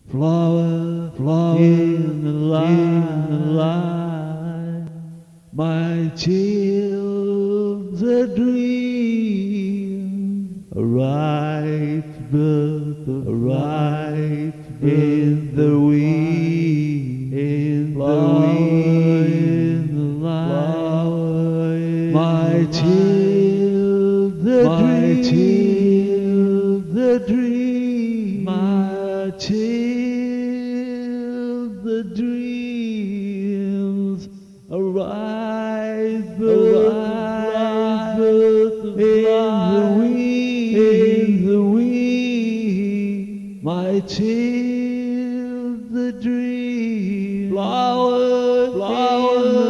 flower, flower in the light. My children's dream, a right birth of right in the wind, in the wind, my children's dream, my children's dreams, arise, in the wind, my children's dream, flowers,